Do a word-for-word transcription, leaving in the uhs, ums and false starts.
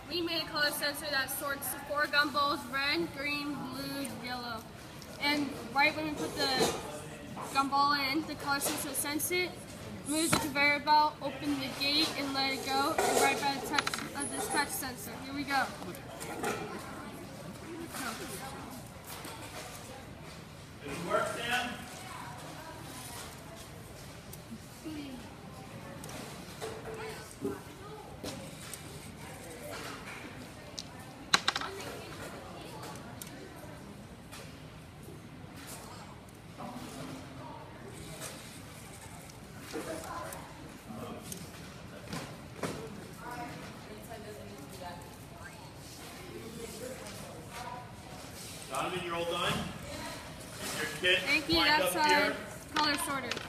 We made a color sensor that sorts four gumballs, red, green, blue, yellow. And right when we put the gumball in, the color sensor senses it, moves the conveyor belt, open the gate, and let it go, and right by the touch of this touch sensor. Here we go. Did it work, Sam? Donovan, you're all done? Is your kit Thank you, lined that's up here? our color sorter.